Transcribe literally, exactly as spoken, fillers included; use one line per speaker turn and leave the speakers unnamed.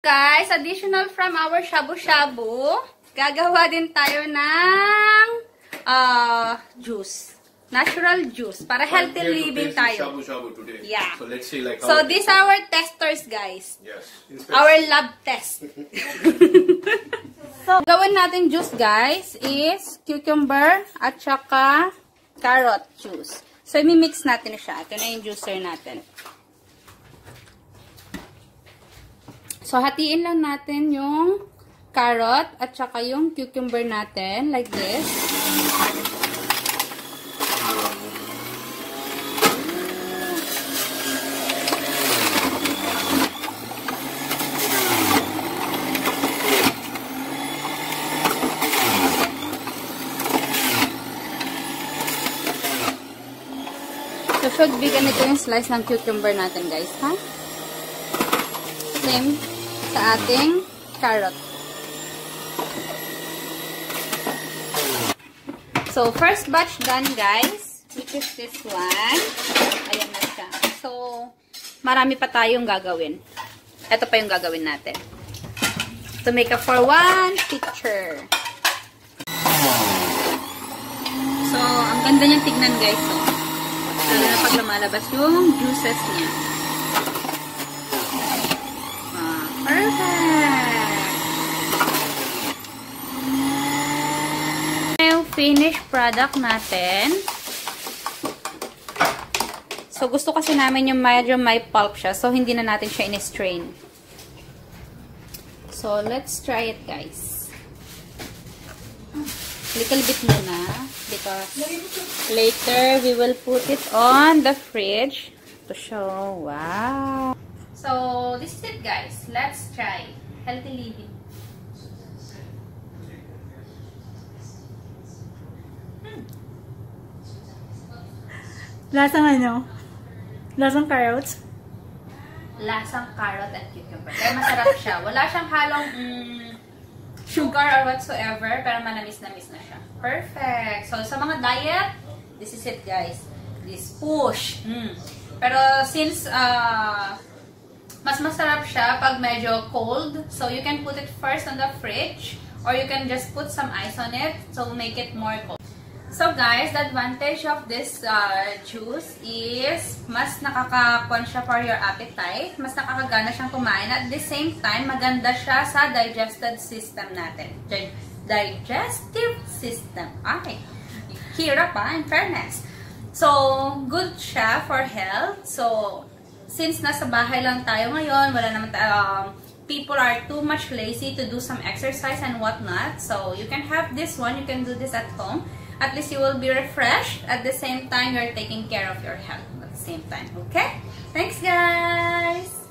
guys, additional from our shabu-shabu, gagawa din tayo ng uh, juice. Natural juice. Para healthy living tayo.
Shabu-shabu today.
Yeah.
So let's see like how
So these are our testers, guys.
Yes.
Our lab test. So, gawin natin juice, guys, is cucumber at saka carrot juice. So, imi-mix natin siya. Ito na yung juicer natin. So, hatiin lang natin yung carrot at saka yung cucumber natin. Like this. So, should be ganito yung slice ng cucumber natin, guys, ha? Same sa ating carrot. So, first batch done, guys, which is this one. Ayan na siya. So, marami pa tayong gagawin. Ito pa yung gagawin natin. To make up for one picture. So, ang ganda niyang tignan, guys, so. Lalo na pag lumalabas yung juices niya. Ah, perfect! Yung finished product natin. So, gusto kasi namin yung medyo may pulp siya. So, hindi na natin siya in-strain. So, let's try it, guys. Little bit muna. Because later we will put it on the fridge to show. Wow. So this is it, guys. Let's try healthy living. Hmm.
Lasang ano? Lasang carrots?
Lasang carrot and cucumber. Kaya masarap siya. Wala siyang halong mm, sugar or whatsoever, pero manamis-namis na siya. Perfect. So, sa mga diet, this is it, guys. This push. Mm. Pero, since uh, mas masarap siya pag medyo cold, so you can put it first on the fridge, or you can just put some ice on it to make it more cold. So, guys, the advantage of this uh, juice is mas nakakakuan siya for your appetite. Mas nakakagana siyang kumain. At the same time, maganda siya sa digestive system natin. Digestive system. Okay. Hirap pa, in fairness. So, good siya for health. So, since nasa bahay lang tayo ngayon, wala naman tayo, um, people are too much lazy to do some exercise and whatnot. So, you can have this one. You can do this at home. At least you will be refreshed. At the same time, you're taking care of your health at the same time. Okay? Thanks, guys!